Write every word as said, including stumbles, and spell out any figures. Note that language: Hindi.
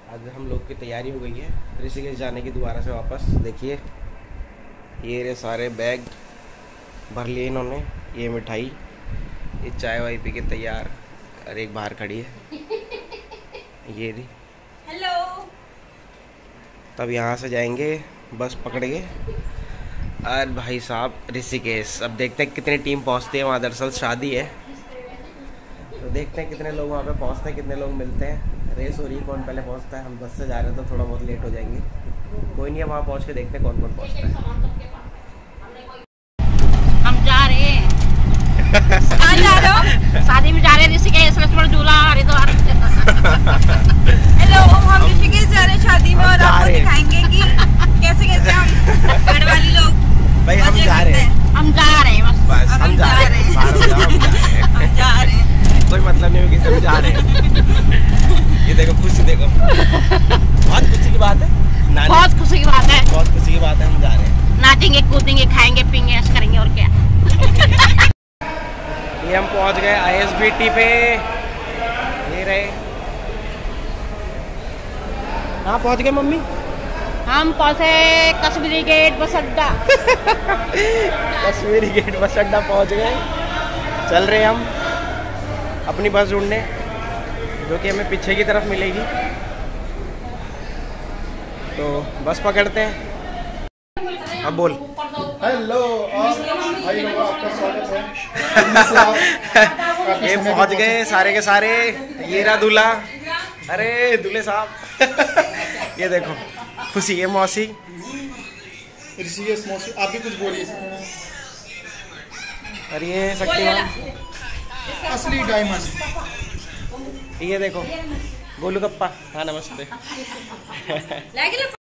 आज हम लोग की तैयारी हो गई है ऋषिकेश जाने की दोबारा से वापस। देखिए ये रे सारे बैग भर लिए इन्होंने, ये मिठाई, ये चाय वाय पी के तैयार, और एक बाहर खड़ी है ये दी। हेलो। तब यहाँ से जाएंगे बस पकड़ के और भाई साहब ऋषिकेश। अब देखते हैं कितनी टीम पहुँचती है वहाँ, दरअसल शादी है तो देखते हैं कितने लोग वहाँ पे पहुँचते हैं, कितने लोग मिलते हैं। रेस हो रही है कौन पहले पहुँचता है। हम बस से जा रहे हैं तो थोड़ा बहुत लेट हो जाएंगे, कोई नहीं है, वहाँ पहुँच के देखते हैं कौन कौन पहुँचता है। हम जा रहे हैं कहाँ जा रहे हो? शादी में जा रहे हैं ऋषिकेश, लक्ष्मण झूला हरिद्वार। हेलो, हम ऋषिकेश जा रहे हैं शादी में और आपको दिखाएंगे कि कैसे कैसे हम घर वाली लोग भाई हम जा रहे हैं, हम जा रहे हैं बस, बस हम जा रहे हैं, हम जा रहे हैं। कोई मतलब नहीं है कि हम जा रहे हैं। ये देखो खुशी, देखो बहुत खुशी की बात है, बहुत खुशी की बात है, बहुत खुशी की बात है। हम जा रहे हैं, नाचेंगे कूदेंगे खाएंगे पीएंगे ऐश करेंगे और क्या। ये हम पहुंच गए आई एस बी टी पे। ये रहे, कहाँ पहुंच गए मम्मी? हम पहुंचे कश्मीरी गेट बस अड्डा। कश्मीरी गेट बस अड्डा पहुंच गए। चल रहे हम अपनी बस ढूंढने, जो कि हमें पीछे की तरफ मिलेगी, तो बस पकड़ते हैं। अब बोल। हेलो भाई लोगों, आपका स्वागत है। ये पहुंच गए सारे के सारे, ये रहा दूल्हा, अरे दूल्हे साहब। ये देखो खुशी, ये मौसी, ऋषिकेश मौसी, आप भी कुछ बोलिए। और ये शक्तिमान, असली डायमंड। ये देखो गोलू गप्पा। हाँ नमस्ते।